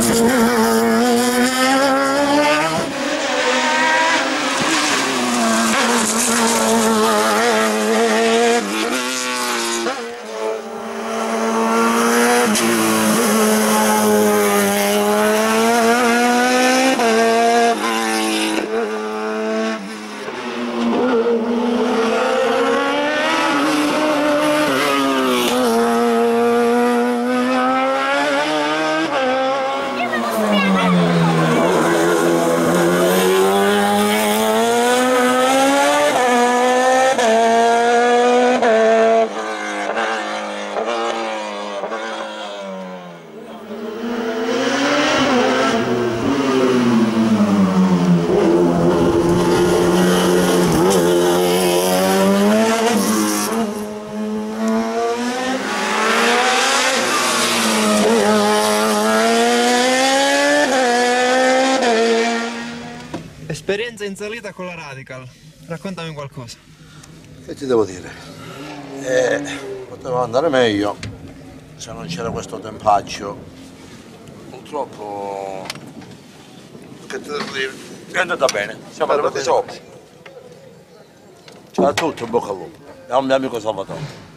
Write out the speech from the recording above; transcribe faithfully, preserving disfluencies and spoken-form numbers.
Esperienza in salita con la Radical, raccontami qualcosa. Che ti devo dire? Eh, poteva andare meglio se non c'era questo tempaggio. Purtroppo, che ti devo dire? È andata bene, siamo arrivati sopra. Ciao a tutti, in bocca al lupo. E a un mio amico Salvatore.